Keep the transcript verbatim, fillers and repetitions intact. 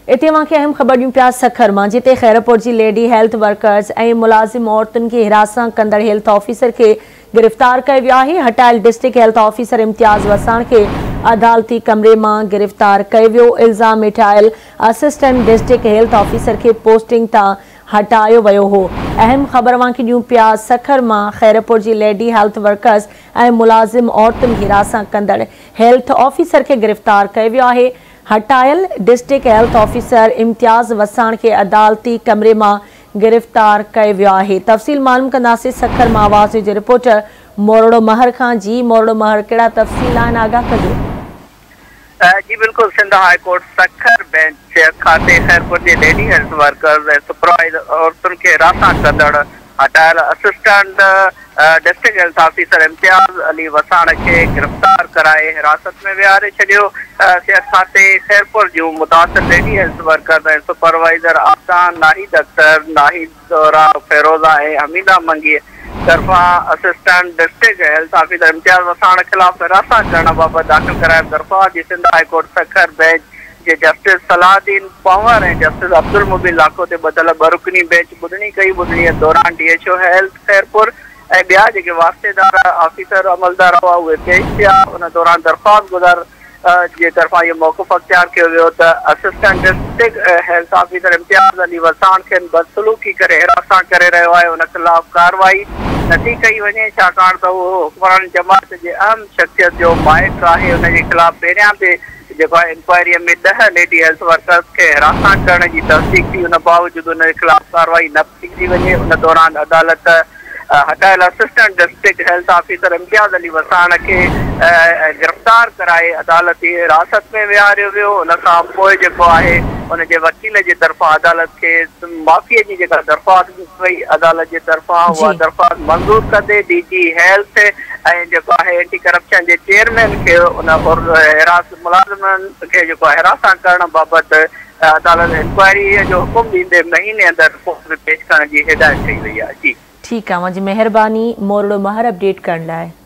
इतने वाक़े अहम ख़बर ॾियूं पिया सखर मां, जिते खैरपुर जी लेडी हेल्थ वर्कर्स ऐं मुलाज़िम औरतुनि खे हिरासत कंदड़ हेल्थ ऑफिसर के गिरफ़्तार कयो वियो आहे। हटायल district health officer Imtiaz Wassan के अदालती कमरे में गिरफ़्तार किया वियो। इल्ज़ाम हेठायल असिस्टेंट डिस्ट्रिक्ट हेल्थ ऑफिसर के पोस्टिंग तां हटायो वियो हो। अहम ख़बर वांकी ॾियूं पिया सखर मां, खैरपुर जी लेडी हेल्थ वर्कर्स ऐं मुलाज़िम औरतुनि खे हिरासत कंदड़ हेल्थ ऑफिसर के गिरफ़्तार किया वियो आहे। हटायल district health officer Imtiaz Wassan के अदालती कमरे में गिरफ़्तार किया वियो आहे। तफ़सील मालूम कंदासीं सखर मां। आवाज़ जो रिपोर्टर मोरड़ो महर खां। जी मोरड़ो महर, कहिड़ा तफ़सील आहिनि, आगाह कजो। जी बिल्कुल, Sindh high court Sukkur bench खाते खैरपुर जी लेडी हेल्थ वर्कर्स ऐं सुपरवाइजर औरतुनि खे हिरासत कंदड़ हटायल assistant district health officer Imtiaz Ali Wassan के गिरफ़्तार कराए हिरासत में विहारे छॾियो। सिहत खाते खैरपुर जूं मुतासिर लेडी हेल्थ वर्कर्स ऐं सुपरवाइजर आसान, नाहिद अख्तर, नाहिद ज़ोहरा, फेरोज़ा ऐं हमीदा मंगी तरफा assistant district health officer Imtiaz Wassan खिलाफ हिरासत करण बाबत दाख़िल करायल दरख़्वास्त जी Sindh high court Sukkur bench जे जस्टिस सलाहदीन पंवर ऐं जस्टिस अब्दुल मुबीन लाखो ते ॿधल बरुकनी बेंच ॿुधणी कई। ॿुधणीअ दौरान D H O health Khairpur ऐं ॿिया जेके वास्तेदार ऑफिसर अमलदार हुआ उहे पेश थिया। उन दौरान दरख़्वास्त गुज़ार जे तरफ़ां इहो मौक़ुफ़ अख़्तियार कयो वियो त assistant district health officer Imtiaz Ali Wassan खे बदसलूकी करे हिरासत करे रहियो आहे। उन खिलाफ़ कार्रवाई न थी कई वञे, छाकाणि त उहो हुक्मरान जमात जे अहम शख़्सियत जो माइट आहे। उनजे खिलाफ़ पहिरियां बि जेको आहे इंक्वायरीअ में ॾह लेडी हेल्थ वर्कर्स खे हिरासत करण जी तस्दीक थी। उन बावजूदि उन जे खिलाफ़ कार्रवाई न थी वञे। उन दौरान अदालत हटायल assistant district health officer Imtiaz Ali Wassan के गिरफ़्तार कराए अदालती हिरासत में विहारियो वियो। उन खां पोइ जेको आहे उनजे वकील जे तरफ़ां अदालत के माफ़ीअ जी जेका दरख़्वास्त वई अदालत जे तरफ़ां, उहा दरख़्वास्त मंज़ूर कंदे डी जी हेल्थ ऐं जेको आहे एंटी करप्शन जे चेयरमैन खे उन हिरासत मुलाज़िमनि खे जेको आहे हिरासत करण बाबति अदालत इंक्वायरी जो हुकुम ॾींदे महीने अंदरि रिपोर्ट पेश करण जी हिदायत कई वई आहे। जी ठीक है, मुझी मेहरबानी मोरड़ो महर अपडेट करण लाइ।